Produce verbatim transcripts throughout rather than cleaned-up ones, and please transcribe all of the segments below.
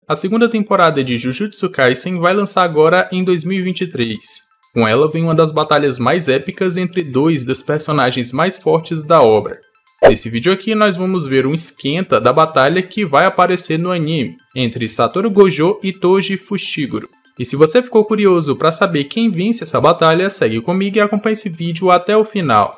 A segunda temporada de Jujutsu Kaisen vai lançar agora em dois mil e vinte e três. Com ela vem uma das batalhas mais épicas entre dois dos personagens mais fortes da obra. Nesse vídeo aqui nós vamos ver um esquenta da batalha que vai aparecer no anime, entre Satoru Gojo e Toji Fushiguro. E se você ficou curioso para saber quem vence essa batalha, segue comigo e acompanhe esse vídeo até o final.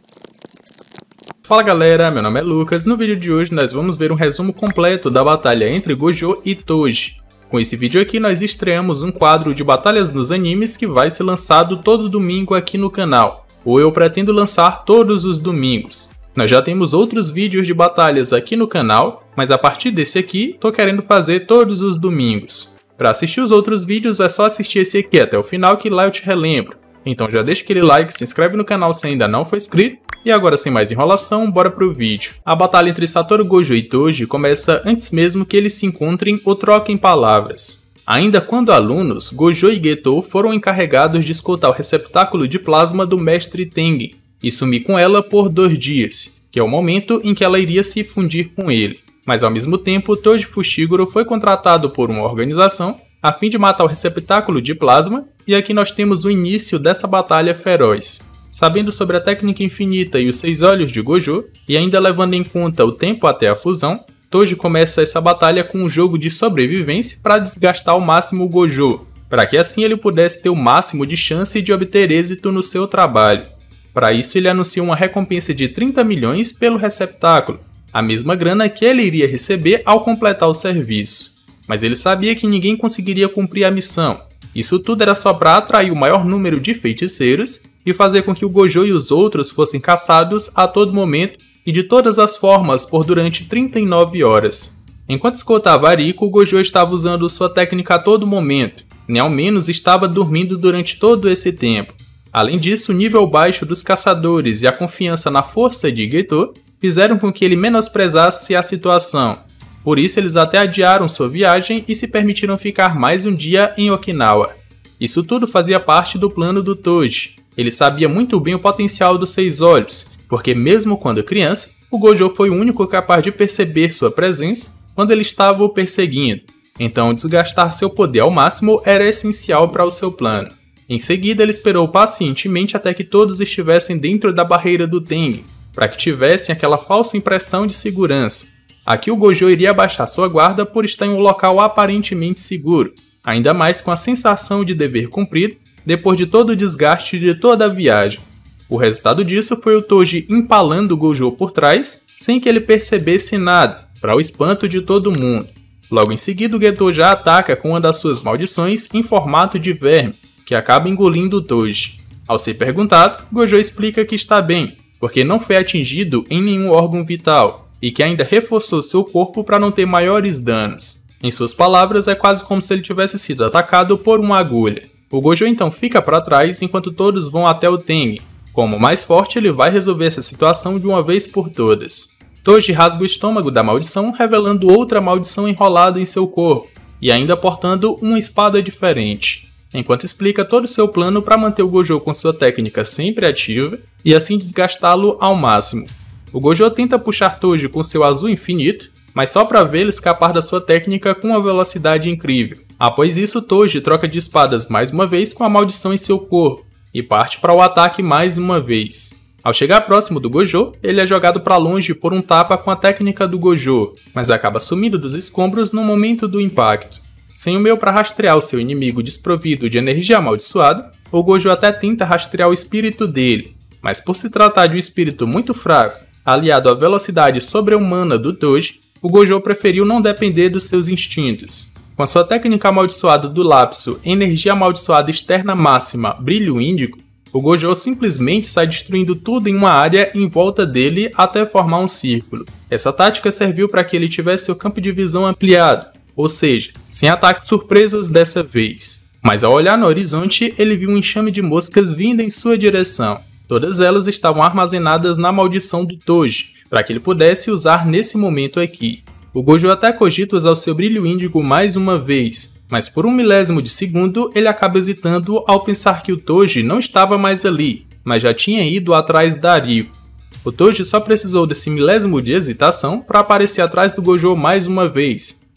Fala galera, meu nome é Lucas. No vídeo de hoje nós vamos ver um resumo completo da batalha entre Gojo e Toji. Com esse vídeo aqui nós estreamos um quadro de batalhas nos animes que vai ser lançado todo domingo aqui no canal, ou eu pretendo lançar todos os domingos. Nós já temos outros vídeos de batalhas aqui no canal, mas a partir desse aqui tô querendo fazer todos os domingos. Para assistir os outros vídeos é só assistir esse aqui até o final que lá eu te relembro. Então já deixa aquele like, se inscreve no canal se ainda não for inscrito. E agora sem mais enrolação, bora pro vídeo. A batalha entre Satoru Gojo e Toji começa antes mesmo que eles se encontrem ou troquem palavras. Ainda quando alunos, Gojo e Geto foram encarregados de escoltar o receptáculo de plasma do mestre Tengen e sumir com ela por dois dias, que é o momento em que ela iria se fundir com ele. Mas ao mesmo tempo, Toji Fushiguro foi contratado por uma organização a fim de matar o receptáculo de plasma, e aqui nós temos o início dessa batalha feroz. Sabendo sobre a técnica infinita e os seis olhos de Gojo, e ainda levando em conta o tempo até a fusão, Toji começa essa batalha com um jogo de sobrevivência para desgastar ao máximo o Gojo, para que assim ele pudesse ter o máximo de chance de obter êxito no seu trabalho. Para isso ele anuncia uma recompensa de trinta milhões pelo receptáculo, a mesma grana que ele iria receber ao completar o serviço. Mas ele sabia que ninguém conseguiria cumprir a missão. Isso tudo era só para atrair o maior número de feiticeiros e fazer com que o Gojo e os outros fossem caçados a todo momento e de todas as formas por durante trinta e nove horas. Enquanto escoltava Ariko, o Gojo estava usando sua técnica a todo momento, nem ao menos estava dormindo durante todo esse tempo. Além disso, o nível baixo dos caçadores e a confiança na força de Geto fizeram com que ele menosprezasse a situação. Por isso eles até adiaram sua viagem e se permitiram ficar mais um dia em Okinawa. Isso tudo fazia parte do plano do Toji. Ele sabia muito bem o potencial dos seis olhos, porque mesmo quando criança, o Gojo foi o único capaz de perceber sua presença quando ele estava o perseguindo. Então desgastar seu poder ao máximo era essencial para o seu plano. Em seguida ele esperou pacientemente até que todos estivessem dentro da barreira do Tengen, para que tivessem aquela falsa impressão de segurança. Aqui o Gojo iria abaixar sua guarda por estar em um local aparentemente seguro, ainda mais com a sensação de dever cumprido depois de todo o desgaste de toda a viagem. O resultado disso foi o Toji empalando o Gojo por trás, sem que ele percebesse nada, para o espanto de todo mundo. Logo em seguida o Geto já ataca com uma das suas maldições em formato de verme, que acaba engolindo o Toji. Ao ser perguntado, Gojo explica que está bem, porque não foi atingido em nenhum órgão vital, e que ainda reforçou seu corpo para não ter maiores danos. Em suas palavras, é quase como se ele tivesse sido atacado por uma agulha. O Gojo então fica para trás enquanto todos vão até o Tengen. Como mais forte, ele vai resolver essa situação de uma vez por todas. Toji rasga o estômago da maldição, revelando outra maldição enrolada em seu corpo, e ainda portando uma espada diferente. Enquanto explica todo o seu plano para manter o Gojo com sua técnica sempre ativa, e assim desgastá-lo ao máximo. O Gojo tenta puxar Toji com seu azul infinito, mas só para vê-lo escapar da sua técnica com uma velocidade incrível. Após isso, Toji troca de espadas mais uma vez com a maldição em seu corpo, e parte para o ataque mais uma vez. Ao chegar próximo do Gojo, ele é jogado para longe por um tapa com a técnica do Gojo, mas acaba sumindo dos escombros no momento do impacto. Sem o meio para rastrear o seu inimigo desprovido de energia amaldiçoada, o Gojo até tenta rastrear o espírito dele, mas por se tratar de um espírito muito fraco, aliado à velocidade sobre-humana do Toji, o Gojo preferiu não depender dos seus instintos. Com a sua técnica amaldiçoada do lapso, energia amaldiçoada externa máxima, brilho índigo, o Gojo simplesmente sai destruindo tudo em uma área em volta dele até formar um círculo. Essa tática serviu para que ele tivesse seu campo de visão ampliado, ou seja, sem ataques surpresas dessa vez. Mas ao olhar no horizonte, ele viu um enxame de moscas vindo em sua direção. Todas elas estavam armazenadas na maldição do Toji, para que ele pudesse usar nesse momento aqui. O Gojo até cogita usar o seu brilho índigo mais uma vez, mas por um milésimo de segundo ele acaba hesitando ao pensar que o Toji não estava mais ali, mas já tinha ido atrás da Ariko. O Toji só precisou desse milésimo de hesitação para aparecer atrás do Gojo mais uma vez,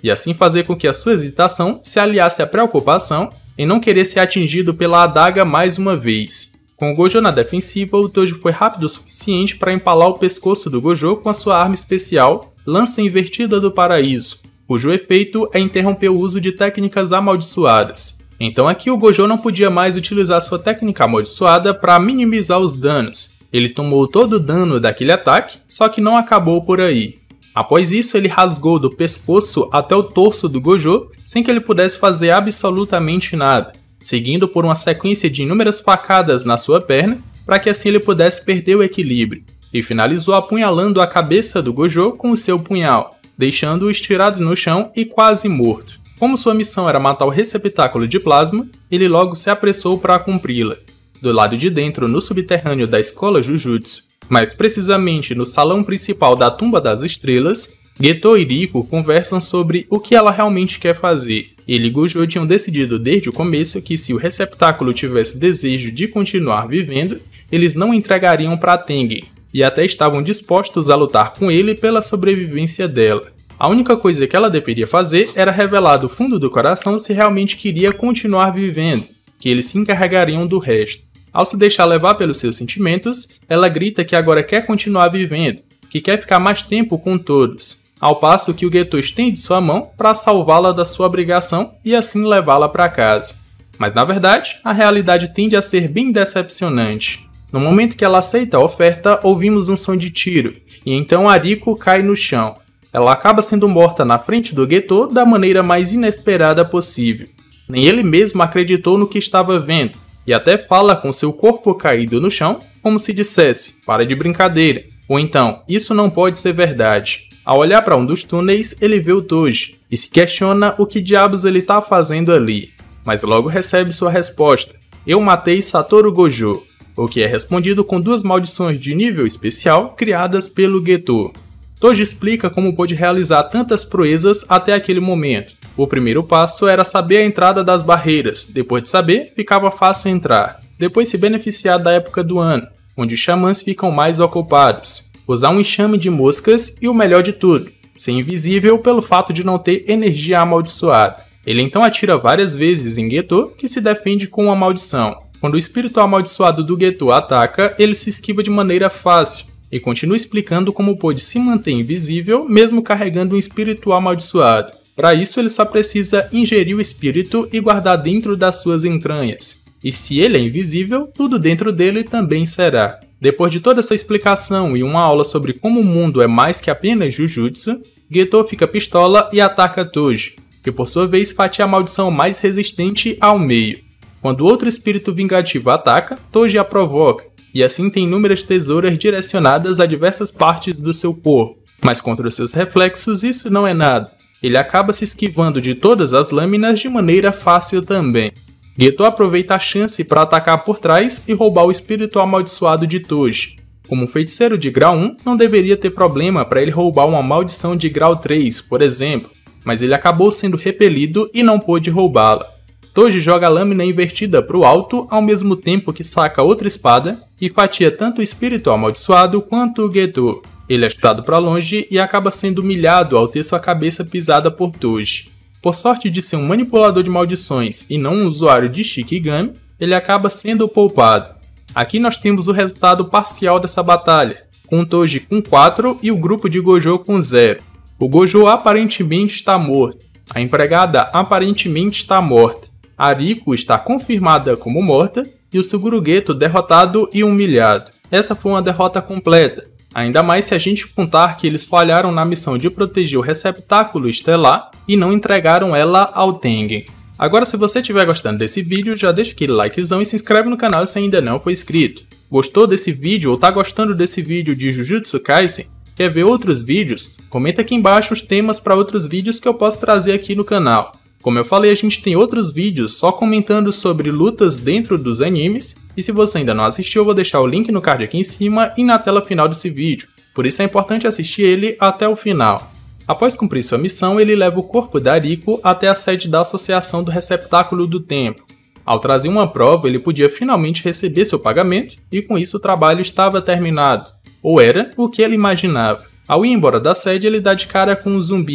e assim fazer com que a sua hesitação se aliasse à preocupação em não querer ser atingido pela adaga mais uma vez. Com o Gojo na defensiva, o Toji foi rápido o suficiente para empalar o pescoço do Gojo com a sua arma especial, Lança Invertida do Paraíso, cujo efeito é interromper o uso de técnicas amaldiçoadas. Então aqui o Gojo não podia mais utilizar sua técnica amaldiçoada para minimizar os danos. Ele tomou todo o dano daquele ataque, só que não acabou por aí. Após isso, ele rasgou do pescoço até o torso do Gojo, sem que ele pudesse fazer absolutamente nada, seguindo por uma sequência de inúmeras facadas na sua perna, para que assim ele pudesse perder o equilíbrio, e finalizou apunhalando a cabeça do Gojo com o seu punhal, deixando-o estirado no chão e quase morto. Como sua missão era matar o receptáculo de plasma, ele logo se apressou para cumpri-la. Do lado de dentro, no subterrâneo da escola Jujutsu, mais precisamente no salão principal da Tumba das Estrelas, Geto e Riko conversam sobre o que ela realmente quer fazer. Ele e Gojo tinham decidido desde o começo que se o receptáculo tivesse desejo de continuar vivendo, eles não entregariam para Tengen, e até estavam dispostos a lutar com ele pela sobrevivência dela. A única coisa que ela deveria fazer era revelar do fundo do coração se realmente queria continuar vivendo, que eles se encarregariam do resto. Ao se deixar levar pelos seus sentimentos, ela grita que agora quer continuar vivendo, que quer ficar mais tempo com todos, ao passo que o Geto estende sua mão para salvá-la da sua obrigação e assim levá-la para casa. Mas na verdade, a realidade tende a ser bem decepcionante. No momento que ela aceita a oferta, ouvimos um som de tiro, e então a Riko cai no chão. Ela acaba sendo morta na frente do Geto da maneira mais inesperada possível. Nem ele mesmo acreditou no que estava vendo, e até fala com seu corpo caído no chão, como se dissesse, para de brincadeira, ou então, isso não pode ser verdade. Ao olhar para um dos túneis, ele vê o Toji, e se questiona o que diabos ele está fazendo ali, mas logo recebe sua resposta, eu matei Satoru Gojo, o que é respondido com duas maldições de nível especial criadas pelo Geto. Toji explica como pôde realizar tantas proezas até aquele momento. O primeiro passo era saber a entrada das barreiras, depois de saber, ficava fácil entrar. Depois se beneficiar da época do ano, onde os xamãs ficam mais ocupados. Usar um enxame de moscas e o melhor de tudo, ser invisível pelo fato de não ter energia amaldiçoada. Ele então atira várias vezes em Geto, que se defende com uma maldição. Quando o espírito amaldiçoado do Geto ataca, ele se esquiva de maneira fácil, e continua explicando como pôde se manter invisível mesmo carregando um espírito amaldiçoado. Para isso, ele só precisa ingerir o espírito e guardar dentro das suas entranhas. E se ele é invisível, tudo dentro dele também será. Depois de toda essa explicação e uma aula sobre como o mundo é mais que apenas Jujutsu, Geto fica pistola e ataca Toji, que por sua vez fatia a maldição mais resistente ao meio. Quando outro espírito vingativo ataca, Toji a provoca, e assim tem inúmeras tesouras direcionadas a diversas partes do seu corpo. Mas contra os seus reflexos isso não é nada. Ele acaba se esquivando de todas as lâminas de maneira fácil também. Geto aproveita a chance para atacar por trás e roubar o espírito amaldiçoado de Toji. Como um feiticeiro de grau um, não deveria ter problema para ele roubar uma maldição de grau três, por exemplo, mas ele acabou sendo repelido e não pôde roubá-la. Toji joga a lâmina invertida para o alto ao mesmo tempo que saca outra espada e fatia tanto o espírito amaldiçoado quanto o Geto. Ele é chutado para longe e acaba sendo humilhado ao ter sua cabeça pisada por Toji. Por sorte de ser um manipulador de maldições e não um usuário de Shikigami, ele acaba sendo poupado. Aqui nós temos o resultado parcial dessa batalha, com o Toji com quatro e o grupo de Gojo com zero. O Gojo aparentemente está morto, a empregada aparentemente está morta, a Riko está confirmada como morta e o Suguru Geto derrotado e humilhado. Essa foi uma derrota completa, ainda mais se a gente contar que eles falharam na missão de proteger o receptáculo estelar e não entregaram ela ao Tengen. Agora, se você estiver gostando desse vídeo, já deixa aquele likezão e se inscreve no canal se ainda não for inscrito. Gostou desse vídeo ou tá gostando desse vídeo de Jujutsu Kaisen? Quer ver outros vídeos? Comenta aqui embaixo os temas para outros vídeos que eu posso trazer aqui no canal. Como eu falei, a gente tem outros vídeos só comentando sobre lutas dentro dos animes, e se você ainda não assistiu, eu vou deixar o link no card aqui em cima e na tela final desse vídeo, por isso é importante assistir ele até o final. Após cumprir sua missão, ele leva o corpo da Riko até a sede da Associação do Receptáculo do Tempo. Ao trazer uma prova, ele podia finalmente receber seu pagamento, e com isso o trabalho estava terminado, ou era o que ele imaginava. Ao ir embora da sede, ele dá de cara com um zumbi,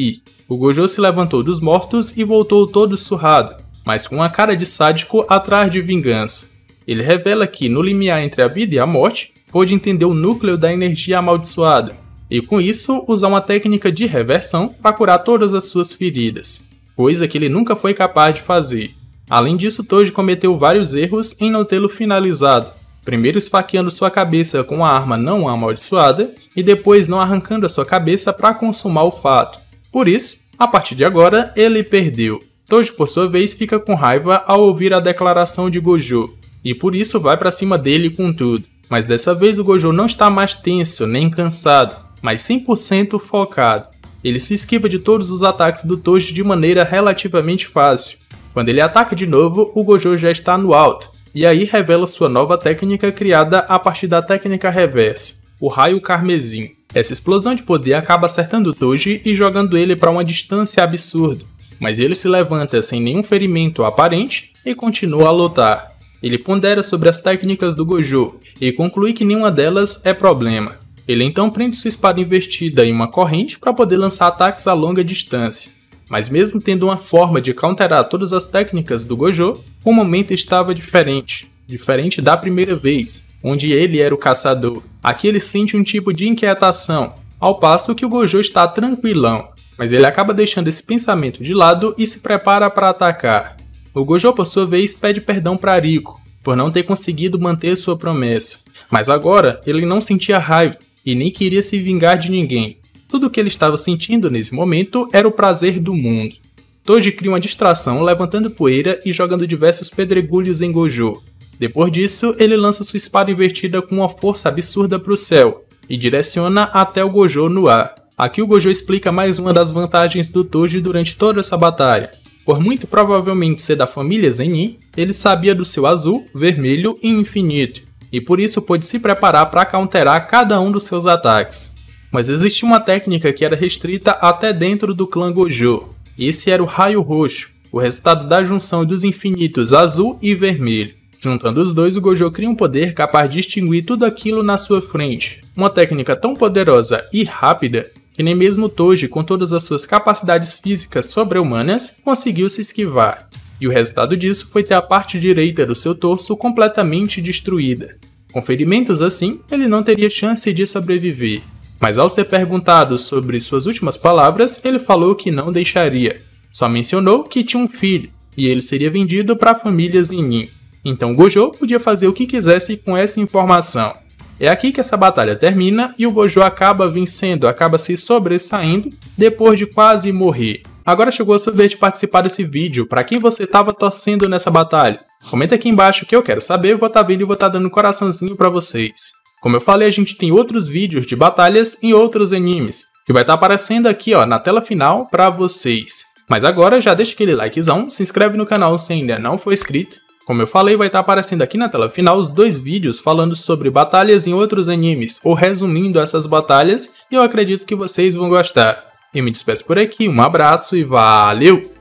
O Gojo se levantou dos mortos e voltou todo surrado, mas com uma cara de sádico atrás de vingança. Ele revela que, no limiar entre a vida e a morte, pôde entender o núcleo da energia amaldiçoada, e com isso usar uma técnica de reversão para curar todas as suas feridas, coisa que ele nunca foi capaz de fazer. Além disso, Toji cometeu vários erros em não tê-lo finalizado, primeiro esfaqueando sua cabeça com uma arma não amaldiçoada, e depois não arrancando a sua cabeça para consumar o fato. Por isso, a partir de agora, ele perdeu. Toji, por sua vez, fica com raiva ao ouvir a declaração de Gojo, e por isso vai para cima dele com tudo. Mas dessa vez o Gojo não está mais tenso nem cansado, mas cem por cento focado. Ele se esquiva de todos os ataques do Toji de maneira relativamente fácil. Quando ele ataca de novo, o Gojo já está no alto, e aí revela sua nova técnica criada a partir da técnica reversa, o raio carmesim. Essa explosão de poder acaba acertando o Toji e jogando ele para uma distância absurda, mas ele se levanta sem nenhum ferimento aparente e continua a lutar. Ele pondera sobre as técnicas do Gojo e conclui que nenhuma delas é problema. Ele então prende sua espada invertida em uma corrente para poder lançar ataques a longa distância. Mas mesmo tendo uma forma de counterar todas as técnicas do Gojo, o momento estava diferente. Diferente da primeira vez, onde ele era o caçador. Aqui ele sente um tipo de inquietação, ao passo que o Gojo está tranquilão. Mas ele acaba deixando esse pensamento de lado e se prepara para atacar. O Gojo, por sua vez, pede perdão para Riko, por não ter conseguido manter sua promessa. Mas agora, ele não sentia raiva e nem queria se vingar de ninguém. Tudo o que ele estava sentindo nesse momento era o prazer do mundo. Toji cria uma distração levantando poeira e jogando diversos pedregulhos em Gojo. Depois disso, ele lança sua espada invertida com uma força absurda para o céu e direciona até o Gojo no ar. Aqui o Gojo explica mais uma das vantagens do Toji durante toda essa batalha. Por muito provavelmente ser da família Zenin, ele sabia do seu azul, vermelho e infinito, e por isso pôde se preparar para counterar cada um dos seus ataques. Mas existia uma técnica que era restrita até dentro do clã Gojo. Esse era o raio roxo, o resultado da junção dos infinitos azul e vermelho. Juntando os dois, o Gojo cria um poder capaz de extinguir tudo aquilo na sua frente. Uma técnica tão poderosa e rápida que nem mesmo Toji, com todas as suas capacidades físicas sobre-humanas, conseguiu se esquivar. E o resultado disso foi ter a parte direita do seu torso completamente destruída. Com ferimentos assim, ele não teria chance de sobreviver. Mas ao ser perguntado sobre suas últimas palavras, ele falou que não deixaria. Só mencionou que tinha um filho, e ele seria vendido para a família Zenin. Então Gojo podia fazer o que quisesse com essa informação. É aqui que essa batalha termina e o Gojo acaba vencendo, acaba se sobressaindo depois de quase morrer. Agora chegou a sua vez de participar desse vídeo. Para quem você estava torcendo nessa batalha? Comenta aqui embaixo que eu quero saber, eu vou estar vendo e vou estar dando um coraçãozinho para vocês. Como eu falei, a gente tem outros vídeos de batalhas em outros animes, que vai estar aparecendo aqui ó, na tela final para vocês. Mas agora já deixa aquele likezão, se inscreve no canal se ainda não for inscrito. Como eu falei, vai estar aparecendo aqui na tela final os dois vídeos falando sobre batalhas em outros animes, ou resumindo essas batalhas, e eu acredito que vocês vão gostar. Eu me despeço por aqui, um abraço e valeu!